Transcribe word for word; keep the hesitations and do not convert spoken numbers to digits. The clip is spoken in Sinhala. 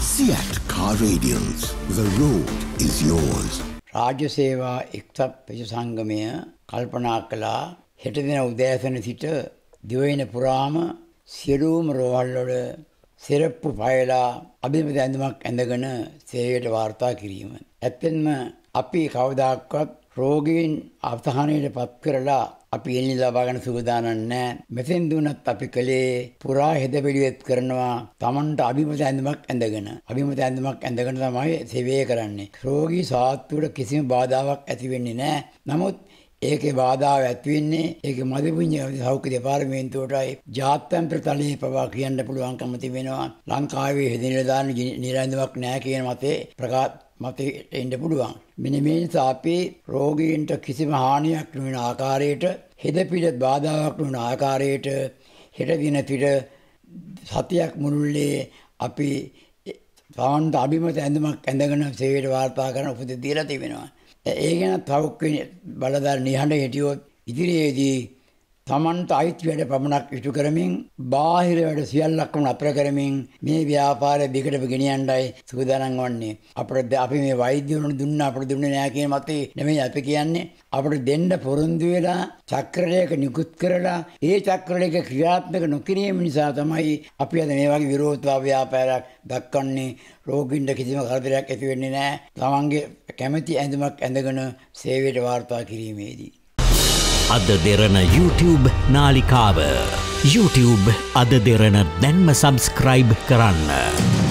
Seat Car Radials. The road is yours. රාජ්‍ය සේවා එක්සත් පෙරදිග සංගමය කල්පනා කළා හෙට දින උදෑසන සිට දිවයින පුරාම සියලුම රෝහල් වල සිරප්පු පයලා අභිමත ඇඳුමක් ඇඳගෙන සේවයට වාර්තා කිරීම. ඇත්තෙන්ම අපි කවදාක්වත් රෝගීන් අවධානයට පත් කරලා අපි එන්නේ ලබා ගන්න සූදානම් නැහැ. මෙතෙන් දුන්නත් අපි කලේ පුරා හෙද පිළිවෙත් කරනවා Tamanට අභිමත ඇඳුමක් ඇඳගෙන. අභිමත ඇඳුමක් ඇඳගෙන තමයි සේවය කරන්නේ. රෝගී සාත්තුවට කිසිම බාධාවක් ඇති වෙන්නේ නැහැ. නමුත් ඒකේ බාධාව ඇති වෙන්නේ ඒකේ මදිපුඤ්ඤ සෞඛ්‍ය දෙපාර්තමේන්තුවටයි ජාත්‍යන්තර තලයේ පවා කියන්න පුළුවන්කම තිබෙනවා. ලංකාවේ හෙදිනෙල දාන නිරන්දමක් නැහැ කියන මතේ ප්‍රකාශ මතයට එන්න පුළුවන්. මෙන්න මේ නිසා අපි රෝගීන්ට කිසිම හානියක් නොවන ආකාරයට හෙද පිළිත් බාධාවක් නොවන ආකාරයට හෙට දින පිට සතියක් මුළුල්ලේ අපි සාන්ත අභිමත ඇඳුමක් ඇඳගෙන සේවයට වාර්තා කරන උපදෙස් දීලා තිබෙනවා. ඒ ගැන තවක බලදාර නිහඬ හිටියොත් ඉදිරියේදී Tamanට අයිති වැඩ පමණක් ඉටු කරමින් බාහිර වැඩ සියල්ලක්ම නතර කරමින් මේ ව්‍යාපාරය දිගටම ගෙනියන්නයි සූදානම් වන්නේ. අපිට අපි මේ වෛද්‍යවරුන් දුන්නා අපිට දුන්නේ නැහැ කියන මතේ නෙමෙයි අපි කියන්නේ. අපිට දෙන්න පොරොන්දු වෙලා චක්‍රලයක නිකුත් කරලා ඒ චක්‍රලයක ක්‍රියාත්මක නොකිරීම නිසා තමයි අපි අද මේ වගේ විරෝධතා ව්‍යාපාරයක් දක්වන්නේ. රෝගීන්ට කිසිම කරදරයක් ඇති වෙන්නේ නැහැ. තමන්ගේ කැමැති ඇඳුමක් ඇඳගෙන සේවයට වාර්තා කිරීමේදී AdaDerana YouTube නාලිකාව YouTube AdaDerana දැන්ම subscribe කරන්න.